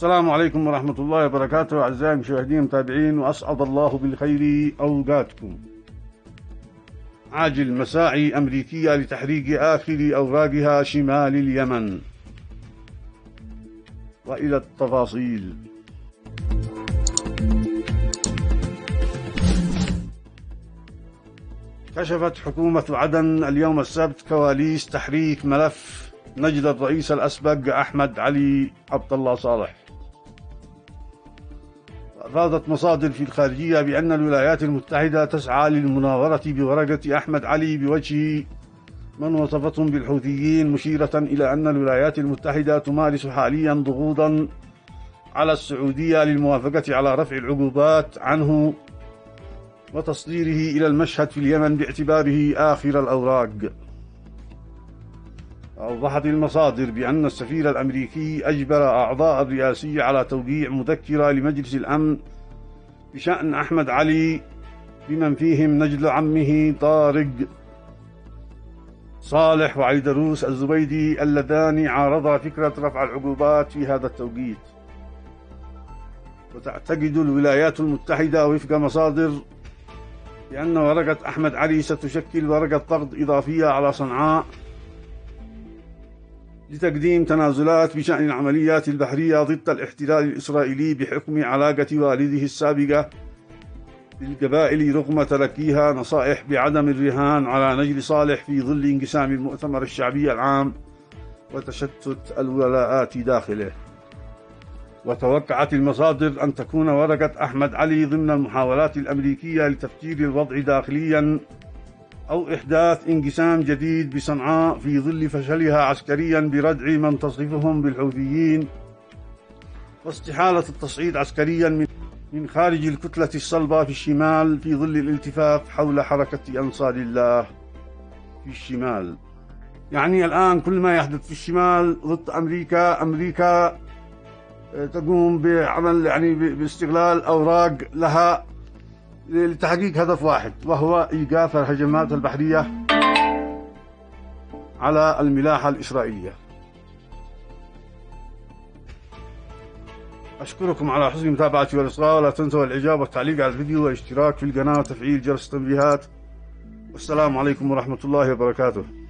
السلام عليكم ورحمة الله وبركاته أعزائي المشاهدين المتابعين، وأسعد الله بالخير أوقاتكم. عاجل مساعي أمريكية لتحريق آخر أوراقها شمال اليمن. وإلى التفاصيل. كشفت حكومة عدن اليوم السبت كواليس تحريك ملف نجد الرئيس الأسبق أحمد علي عبد الله صالح. أفادت مصادر في الخارجية بأن الولايات المتحدة تسعى للمناورة بورقة أحمد علي بوجه من وصفتهم بالحوثيين، مشيرة إلى أن الولايات المتحدة تمارس حاليا ضغوطا على السعودية للموافقة على رفع العقوبات عنه وتصديره إلى المشهد في اليمن باعتباره آخر الأوراق. أوضحت المصادر بأن السفير الأمريكي أجبر أعضاء الرئاسية على توقيع مذكرة لمجلس الأمن بشأن أحمد علي بمن فيهم نجل عمه طارق صالح وعيدروس الزبيدي اللذان عارضا فكرة رفع العقوبات في هذا التوقيت. وتعتقد الولايات المتحدة وفق مصادر بأن ورقة أحمد علي ستشكل ورقة طرد إضافية على صنعاء لتقديم تنازلات بشأن العمليات البحرية ضد الاحتلال الإسرائيلي بحكم علاقة والده السابقة بالقبائل، رغم تلقيها نصائح بعدم الرهان على نجل صالح في ظل انقسام المؤتمر الشعبي العام وتشتت الولاءات داخله. وتوقعت المصادر أن تكون ورقة أحمد علي ضمن المحاولات الأمريكية لتفجير الوضع داخليا أو إحداث انقسام جديد بصنعاء في ظل فشلها عسكريا بردع من تصفهم بالحوثيين واستحالة التصعيد عسكريا من خارج الكتلة الصلبة في الشمال في ظل الالتفاف حول حركة أنصار الله في الشمال. يعني الآن كل ما يحدث في الشمال ضد أمريكا تقوم بعمل باستغلال أوراق لها لتحقيق هدف واحد، وهو إيقاف الهجمات البحرية على الملاحة الإسرائيلية. أشكركم على حسن متابعتي والإصغاء، ولا تنسوا الإعجاب والتعليق على الفيديو والاشتراك في القناة وتفعيل جرس التنبيهات. والسلام عليكم ورحمة الله وبركاته.